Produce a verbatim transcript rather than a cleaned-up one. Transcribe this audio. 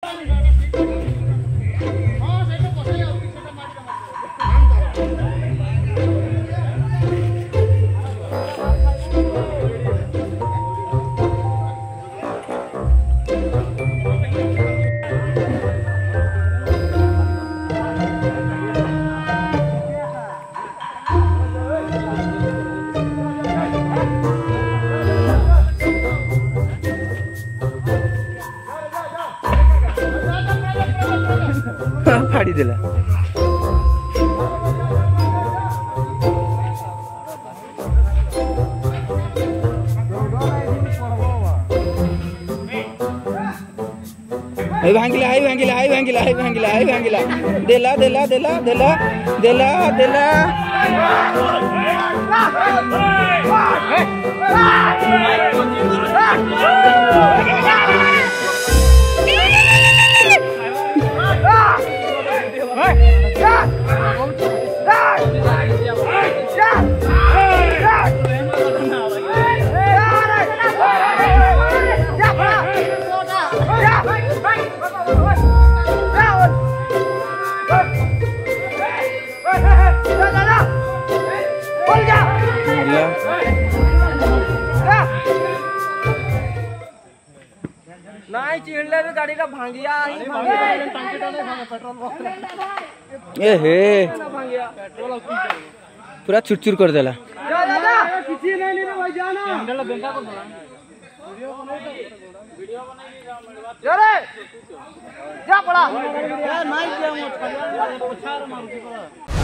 फाड़ी देला आई भांगिला आई भांगिला आई भांगिला आई भांगिला आई भांगिला देला देला देला देला देला देला नहीं चिड़ले भी गाड़ी का भांगिया ए हे पूरा चुरचुर कर देला जा पड़ा